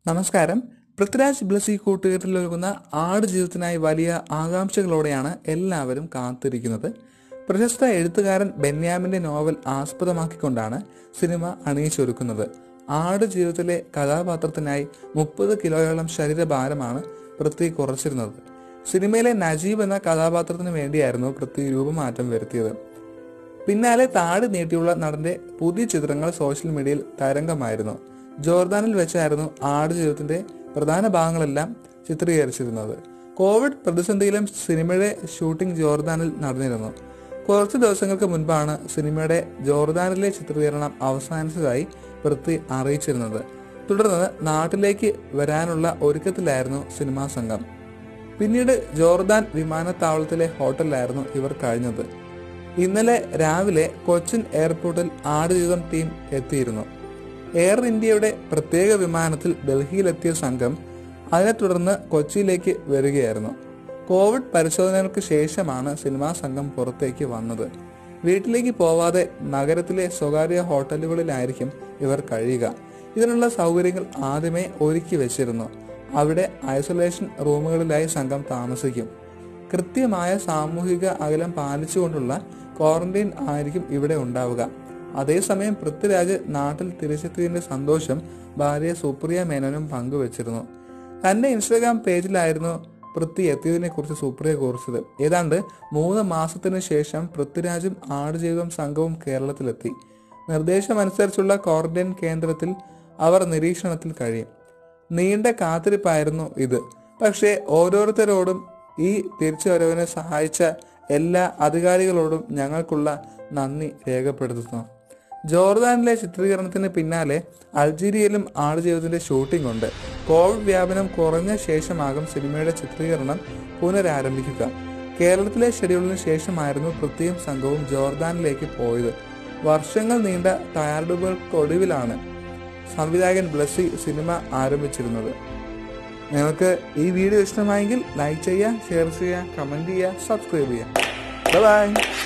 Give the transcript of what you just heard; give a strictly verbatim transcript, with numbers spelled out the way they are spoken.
നമസ്കാരം. പൃഥ്വിരാജ് ബ്ലസി കൂട്ടുകെട്ടിലൊരുങ്ങുന്ന ആട് ജീവിതത്തിനായി വലിയ ആകാംക്ഷകളോടെയാണ് എല്ലാവരും കാത്തിരിക്കുന്നത്. പ്രശസ്ത എഴുത്തുകാരൻ ബെന്യാമിന്റെ നോവൽ ആസ്പദമാക്കിക്കൊണ്ടാണ് സിനിമ അണിയിച്ചൊരുക്കുന്നത്. ആട് ജീവിതത്തിലെ കഥാപാത്രത്തിനായി മുപ്പത് കിലോയോളം ശരീരഭാരമാണ് പൃഥ്വി കുറച്ചിരുന്നത്. സിനിമയിലെ നജീബ് എന്ന കഥാപാത്രത്തിന് വേണ്ടിയായിരുന്നു പൃഥ്വി രൂപമാറ്റം വരുത്തിയത്. പിന്നാലെ താടി നീട്ടിയുള്ള നടന്റെ പുതിയ ചിത്രങ്ങൾ സോഷ്യൽ മീഡിയയിൽ തരംഗമായിരുന്നു. ജോർദാനിൽ വെച്ചായിരുന്നു ആട് ജീവിതത്തിന്റെ പ്രധാന ഭാഗങ്ങളെല്ലാം ചിത്രീകരിച്ചിരുന്നത്. കോവിഡ് പ്രതിസന്ധിയിലും സിനിമയുടെ ഷൂട്ടിംഗ് ജോർദാനിൽ നടന്നിരുന്നു. കുറച്ചു ദിവസങ്ങൾക്ക് മുൻപാണ് സിനിമയുടെ ജോർദാനിലെ ചിത്രീകരണം അവസാനിച്ചതായി പൃഥ്വി അറിയിച്ചിരുന്നത്. തുടർന്ന് നാട്ടിലേക്ക് വരാനുള്ള ഒരുക്കത്തിലായിരുന്നു സിനിമാ സംഘം. പിന്നീട് ജോർദാൻ വിമാനത്താവളത്തിലെ ഹോട്ടലിലായിരുന്നു ഇവർ കഴിഞ്ഞത്. ഇന്നലെ രാവിലെ കൊച്ചിൻ എയർപോർട്ടിൽ ആടുജീവിതം ടീം എത്തിയിരുന്നു. എയർ ഇന്ത്യയുടെ പ്രത്യേക വിമാനത്തിൽ ഡൽഹിയിലെത്തിയ സംഘം അതിനെ തുടർന്ന് കൊച്ചിയിലേക്ക് വരികയായിരുന്നു. കോവിഡ് പരിശോധനകൾക്ക് ശേഷമാണ് സിനിമാ സംഘം പുറത്തേക്ക് വന്നത്. വീട്ടിലേക്ക് പോവാതെ നഗരത്തിലെ സ്വകാര്യ ഹോട്ടലുകളിലായിരിക്കും ഇവർ കഴിയുക. ഇതിനുള്ള സൗകര്യങ്ങൾ ആദ്യമേ ഒരുക്കി വെച്ചിരുന്നു. അവിടെ ഐസൊലേഷൻ റൂമുകളിലായി സംഘം താമസിക്കും. കൃത്യമായ സാമൂഹിക അകലം പാലിച്ചുകൊണ്ടുള്ള ക്വാറന്റൈൻ ആയിരിക്കും ഇവിടെ ഉണ്ടാവുക. അതേസമയം പൃഥ്വിരാജ് നാട്ടിൽ തിരിച്ചെത്തിയതിന്റെ സന്തോഷം ഭാര്യ സുപ്രിയ മേനോനും പങ്കുവച്ചിരുന്നു. തന്റെ ഇൻസ്റ്റാഗ്രാം പേജിലായിരുന്നു പൃഥ്വി എത്തിയതിനെ കുറിച്ച് സുപ്രിയ കുറിച്ചത്. ഏതാണ്ട് മൂന്ന് മാസത്തിനു ശേഷം പൃഥ്വിരാജും ആടുജീവിതം സംഘവും കേരളത്തിലെത്തി. നിർദ്ദേശമനുസരിച്ചുള്ള ക്വാറന്റൈൻ കേന്ദ്രത്തിൽ അവർ നിരീക്ഷണത്തിൽ കഴിയും. നീണ്ട കാത്തിരിപ്പായിരുന്നു ഇത്. പക്ഷേ ഓരോരുത്തരോടും ഈ തിരിച്ചുവരവിനെ സഹായിച്ച എല്ലാ അധികാരികളോടും ഞങ്ങൾക്കുള്ള നന്ദി രേഖപ്പെടുത്തുന്നു. ജോർദാനിലെ ചിത്രീകരണത്തിന് പിന്നാലെ അൾജീരിയയിലും ആടുജീവിതത്തിന്റെ ഷൂട്ടിംഗ് ഉണ്ട്. കോവിഡ് വ്യാപനം കുറഞ്ഞ ശേഷമാകും സിനിമയുടെ ചിത്രീകരണം പുനരാരംഭിക്കുക. കേരളത്തിലെ ഷെഡ്യൂളിന് ശേഷമായിരുന്നു പൃഥ്വിയും സംഘവും ജോർദാനിലേക്ക് പോയത്. വർഷങ്ങൾ നീണ്ട തയ്യാറെടുപ്പുകൾക്കൊടുവിലാണ് സംവിധായകൻ ബ്ലസി സിനിമ ആരംഭിച്ചിരുന്നത്. നിങ്ങൾക്ക് ഈ വീഡിയോ ഇഷ്ടമായെങ്കിൽ ലൈക്ക് ചെയ്യുക, ഷെയർ ചെയ്യുക, കമന്റ് ചെയ്യുക, സബ്സ്ക്രൈബ് ചെയ്യുക. ബൈ.